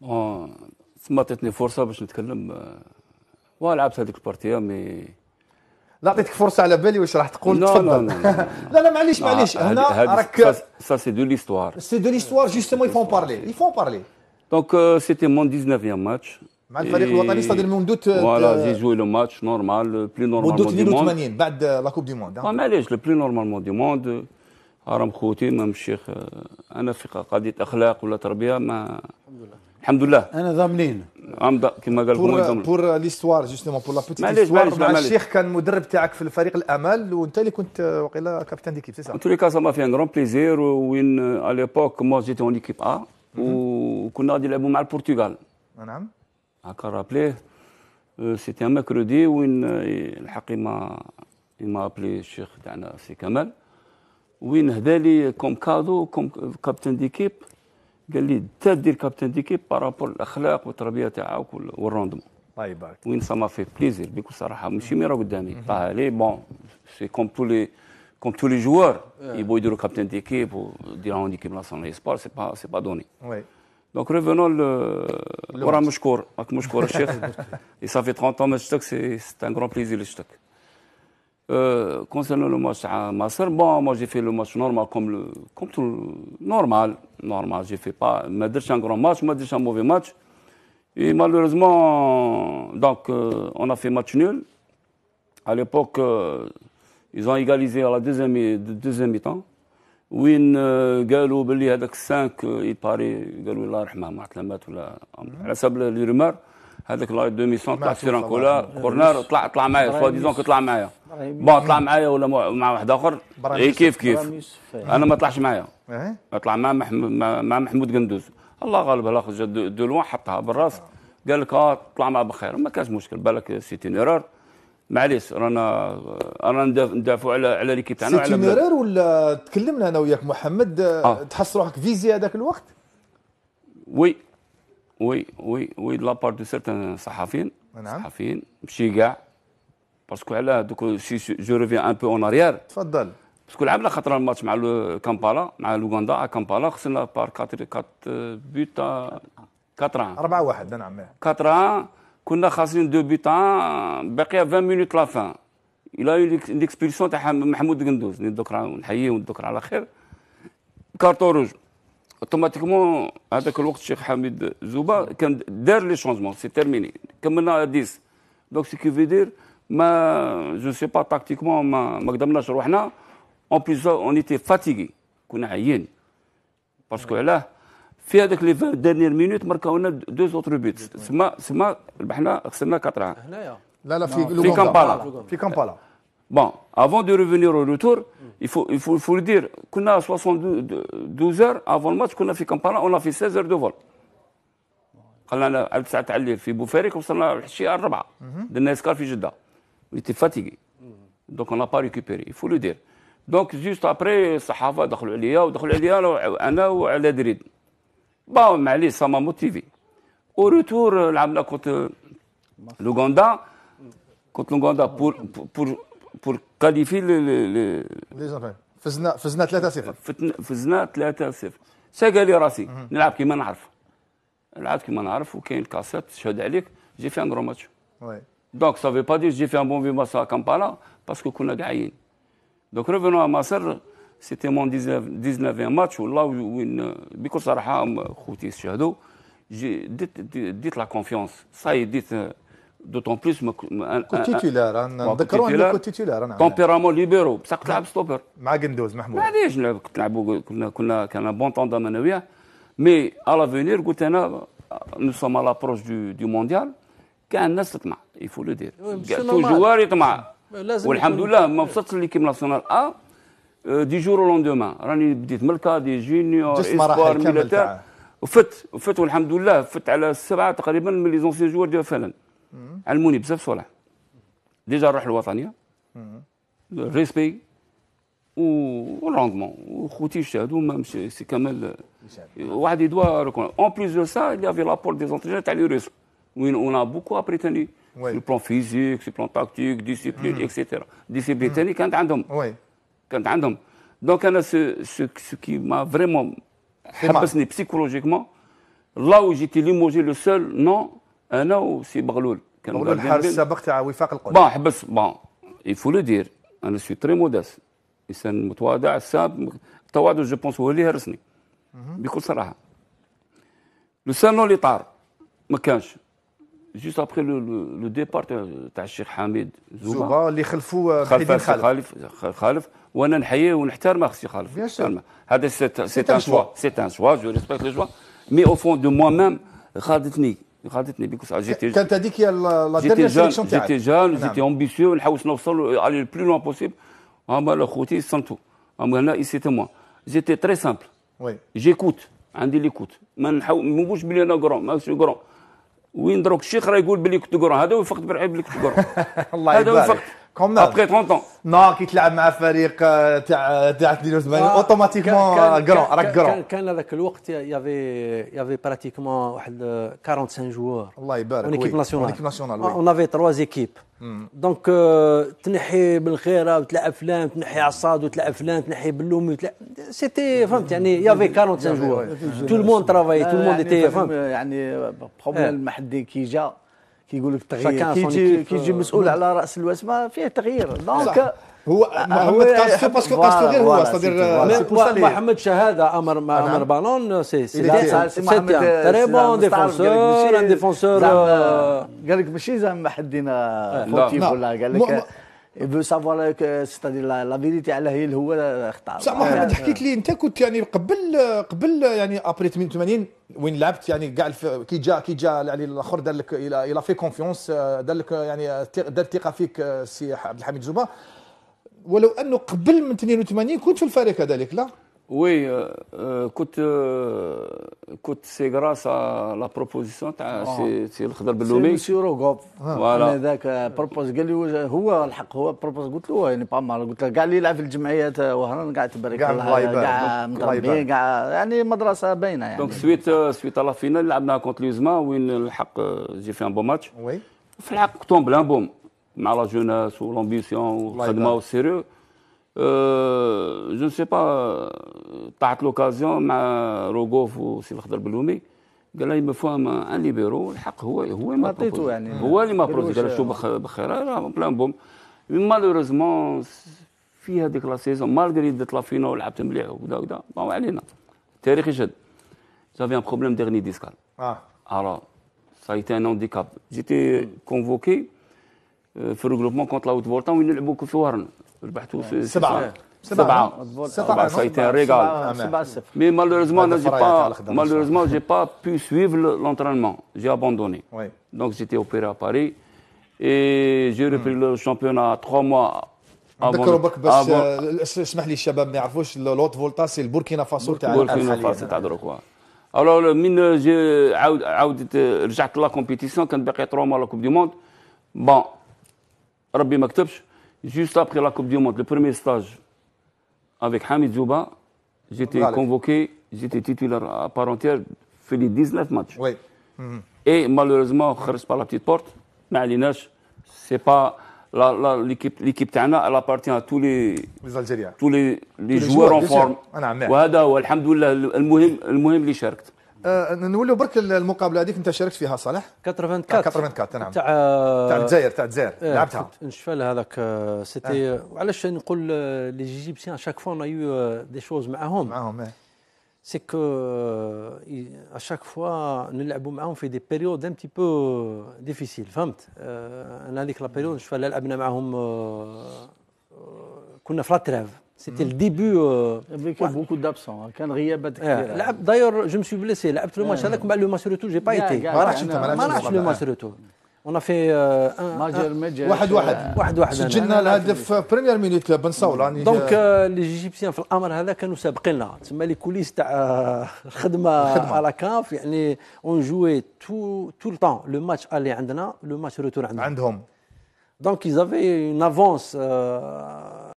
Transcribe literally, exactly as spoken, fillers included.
بون تما عطيتني فرصه باش نتكلم ولعبت هذيك البارتيه مي لا عطيتك فرصه على بالي واش راح تقول. لا تفضل. لا لا لا لا معليش معليش هنا راك سا سي دو ليستوار سي دو ليستوار جوستومون يفون بارلي يفون بارلي دونك سيتي مون دix-neuvième ماتش مع الفريق الوطني صدر المندوت. فوالا جي جوي لو ماتش نورمال لو بلو نورمالمون مندوت اثنين وثمانين بعد لا كوب دي موند. معليش لو بلو نورمالمون دو موند راهم خوتي ما الشيخ انا في قضيه اخلاق ولا تربيه ما الحمد لله انا ضامنين كما قال لكم بور ليستوار جوستومون بور لا بوتيت ليستوار مع الشيخ كان مدرب تاعك في الفريق الامل وانت اللي كنت وقيلا كابتن ديكيب سي سا. En tous les cas ça m'a fait un grand plaisir وين à l'époque moi j'étais en équipe A وكنا غادي نلعبوا مع البرتغال. نعم هكا رابليه سيتي ان ميركودي وين الحق ما ما ابلي الشيخ تاعنا سي كمال وين هدا لي كوم كادو كوم كابتن ديكيب قال لي انت دير كابتن ديكيب بارابور الاخلاق والتربيه تاعك والروندمون. الله يبارك. وين سا ما في بليزير بكل صراحه ماشي ميرا قدامي طاح لي بون سي كوم تو لي كوم تو لي جوار يبغوا يديروا كابتن ديكيب وديروا ديكيب ناسيونال سبور سي با سي با دوني. وي دونك ريفونون وراه مشكور راك مشكور الشيخ اي صافي ثلاثين ans ما شفتك سي سي ان غران بليزير اللي شفتك. Euh, concernant le match à Masr, bon, moi j'ai fait le match normal comme le, comme tout normal, normal. J'ai fait pas, m'a dit un grand match, m'a dit un mauvais match. Et malheureusement, donc euh, on a fait match nul. À l'époque, euh, ils ont égalisé à la deuxième deuxième mi-temps. وين قالوا باللي هذاك cinq يباري قالوا الله يرحمه ما عرفت مات ولا على حسب لي رومار هذاك لا دومي سون طلع سير كولا كورنر طلع طلع معايا سوا ديزون طلع معايا بون طلع معايا ولا مع واحد اخر اي كيف كيف انا ما طلعش معايا طلع مع مع محمود قندوز الله غالب الاخ جا دو لوان حطها بالراس قال لك اه طلع مع بخير ما كانش مشكل بالك سيتي نيرور معليش رانا رانا ندافعوا على على ليكيب تاعنا سيتي نيرور ولا تكلمنا انا وياك محمد آه. تحس روحك فيزي هذاك الوقت وي وي وي وي لا بار دو سيرتان صحافيين نعم. صحافيين ماشي كاع باسكو على دوك سي جو ريفيان ان بو اون اريير تفضل باسكو لعبنا خطره الماتش مع كامبالا مع لوغندا ا كامبالا خسرنا بار أربعة بوت أربعة أربعة واحد نعم أربعة كنا خاسرين دو بوت باقي عشرين مينوت لا فان الى يو ليكسبيلسيون تاع محمود قندوز دوك نحييه ونذكر على خير كارتون روج اوتوماتيكمون هذاك الوقت الشيخ حميد زوبا كان دار لي شونجمون سي تيرميني كملنا عشرة دونك سي كي في دير ما جو سي با تاكتيكمون ما ما قدرناش روحنا اون بليس اون ايتي فاتيغي كنا عيين باسكو علاه في هذاك لي عشرين ديرنيير مينوت ماركاو لنا دو زوتر بيت سما سما ربحنا خسرنا أربعة هنايا لا لا في في كامبالا في كامبالا بون افون دو ريفينير او روتور il faut il faut il faut le dire كنا soixante-douze heures avant le match كنا في كامبالا on a fait seize heures de vol خلينا على تسعة تاع الليل في بوفاريك وصلنا العشيه الربعه درنا اسكار في جده ويتي فاتيغي دونك on n'a pas récupéré il faut le dire donc juste après الصحافه دخلوا عليا ودخلوا عليا انا وعلى دريد بون معليش سا ما موتيفي او روتور لعبنا كونت لوغندا كونت لوغندا بور بور بور كاليفي لي فزنا فزنا ثلاثة صفر فزنا ثلاثة صفر ساقالي راسي نلعب كيما نعرف نلعب كيما نعرف وكاين الكاسيت تشهد عليك جي في ان غرو ماتش دونك سا في با دير جي في ان بون في ماتش ا كامبالا باسكو كنا قاعيين دونك ريفونو ا مصر سيتي مون dix-neuvième ماتش والله وين بكل صراحه خوتي يشهدوا ديت ديت لا كونفيونس صاي ديت دوتون بليس كنت تيتولار نذكروا انك كنت تيتولار انا تمبيرامون ليبيرو بصح كنت تلعب ستوبر مع قندوز محمود معليش كنت نلعبوا كنا كنا كان بون طوندام انا وياه مي على فينير قلت انا نو سوم على لابروش دو دو مونديال كان الناس تطمع يفو لو دير تو جوار يطمع والحمد لله ما وصلتش ليكيب ناسيونال ا دي جور او لوندومان راني بديت ملكا دي جونيور اسبوار ميليتير وفت وفت والحمد لله فت على سبعه تقريبا من لي زونسيون جوار ديال فلان علموني بزاف صالح ديجا نروح الوطنيه ريسبي والروندمون وخوتي يشاهدوا ما مشي سي كمال واحد يدوا ريكون اون بليس دو سا il y avait l'apport des entraîneurs تاع لي روس وين on a beaucoup appris تاني sur le plan physique sur le plan tactique discipline et cetera discipline تاني كانت عندهم وي كانت عندهم دونك انا سو سو كي ما فريمون حبسني بسيكولوجيكمون là où j'étais limogé le seul non انا وسي بغلول كان بغلول الحارس السابق تاع وفاق القدس. بون حبس بون يفو لو دير انا سوي تري موداس انسان متواضع ساب التواضع جو بونس هو اللي هرسني بكل صراحه. لو سال نون اللي طار ما كانش جوست ابخي لو ديبار تاع الشيخ حميد زوبا, زوبا اللي خلفوا محيدين خالف خالف وانا نحييه ونحترمه خصي خالف. هذا سي ان شوا سي ان شوا جو ريسبكت لي شوا مي او فون دو موا ميم خادتني خادتني بكل صراحه. جيتي كانت هذيك هي لا ديرنيير سيليكسيون تاعك. جيتي جون جيتي امبيسيو نحوس نوصل على لو بلو لوان بوسيبل. هما خوتي سنتو هما هنا اي سيتي موا جيتي تري سامبل وي جيكوت عندي ليكوت ما نحاول ما نقولش بلي انا كرون ماشي كرون وين دروك الشيخ راه يقول بلي كنت كرون هذا وفقت بالعيب بلي كنت كرون. الله يبارك هذا وفقت كوم ابخي ثلاثين نو كي تلعب مع فريق تاع تاع اثنين وثمانين اوتوماتيكمون كرون راك كرون. كان هذاك الوقت يافي يافي براتيكمون واحد أربعة وخمسين جوار. الله يبارك اون ايكيب ناسيونال ايكيب ناسيونال اون افي تروا ايكيب دونك تنحي بالخيره وتلعب فلان تنحي عصاد وتلعب فلان تنحي باللومي وتلعب سيتي فهمت يعني يافي أربعة وخمسين جوار تو الموند ترافاي تو الموند ايتي فهمت يعني بروبليم المحدي كي جا كيقول لك التغيير كي كيجي مسؤول على راس الوسمه فيه تغيير دونك هو محمد قاسو باسكو قاسو غير هو صدير محمد شهاده امر امر بالون سي سي تري بون ديفونسور ان ديفونسور قال لك ماشي زعما حدينا فوتيف ولا قال لك يبو سافوار ستادير لا فيريتي على هي اللي هو اختار. بصح محمد حكيت لي انت كنت يعني قبل قبل يعني ابري ثمانية وثمانين وين لعبت يعني كاع كي جا كي جا يعني الاخر دار لك الى في كونفيونس دار لك يعني دار ثقه فيك سي عبد الحميد زوبا ولو انه قبل من اثنين وثمانين كنت في الفريق هذاك لا؟ وي كنت كنت سي غراس لا بروبوزيسيون تاع سي سي الخضر باللومي سي روغوب فوالا هذاك بروبوز قال لي هو الحق هو بروبوز قلت له يعني با مال قلت له كاع اللي يلعب في الجمعيات وهران كاع تبارك الله كاع مضربين كاع يعني مدرسه باينه يعني. دونك سويت سويت لا فينال لعبنا كونت ليزما وين الحق جي في ان بون ماتش وي في الحق توم بلان بوم مع لا جوناس والامبيسيون والخدمه والسيريو. جو نسي با طاحت لوكازيون مع روغوف وسي الخضر باللومي قال لي ما فهم ان ليبيرو الحق هو هو ما عطيتو يعني هو اللي ما بروز قال شو بخير راه بلان بوم مالوريزمون في هذيك لا سيزون مالغري درت لا فينا ولعبت مليح وكذا وكذا ما علينا التاريخ يشهد جافي ان بروبليم ديرني ديسكال اه alors ça a été un handicap j'étais convoqué في الريغروبمون كونت لا ويت فولتا وين نلعبوا في وهرن ربحتوا سبعة سبعة سبعة ça a été un régal mais malheureusement j'ai pas malheureusement j'ai pas pu suivre l'entraînement j'ai abandonné donc j'étais opéré à Paris et j'ai repris le championnat trois mois نذكروا برك باش اسمح لي الشباب ما يعرفوش لوت فولتا سي البوركينا فاسو تاع البوركينا فاسو تاع دروك الو من جي عاود عاودت رجعت لا كومبيتيسيون كان باقي trois mois لا كوب دي موند bon ربي ما كتبش juste après la Coupe du Monde, le premier stage avec Hamid Zouba, j'étais convoqué, j'étais titulaire à part entière, fait les dix-neuf matchs. Oui. Et malheureusement, خرجت par la petite porte, ما عليناش, c'est pas la, la, l'équipe, l'équipe تاعنا, elle appartient à tous les, les Algériens, tous les, les joueurs en forme. وهذا هو الحمد لله المهم المهم اللي شاركت. أه نولوا برك المقابله هذيك انت شاركت فيها صالح أربعة وثمانين أربعة وثمانين نعم تاع تاع الجزائر تاع الجزائر لعبتها نشفى هذاك سيتي وعلاش نقول لي جيجيبسيان شاك فوا اون يو دي شوز معاهم معاهم سي كو ا شاك فوا نلعبوا معاهم في دي بيريود ان تي بو ديفيسيل فهمت انا هذيك لا بيريود نشفى لعبنا معاهم كنا في لا تريف سيتي الديبي افيك بوكو دابسون كان غيابات كثيره لعب داير جو مسوي بليسي لعبت لو ماتش هذاك مع لو ماتش روتو جي با ايتي ما راحش انت ما راحش لو ماتش روتو اون في واحد واحد واحد واحد سجلنا الهدف بريمير مينوت بن صول دونك لي جيجيبسيان في الامر هذا كانوا سابقيننا تسمى لي كوليس تاع الخدمه على كاف يعني اون جوي تو تو لو طون لو ماتش الي عندنا لو ماتش روتور عندنا عندهم دونك ils avaient une avance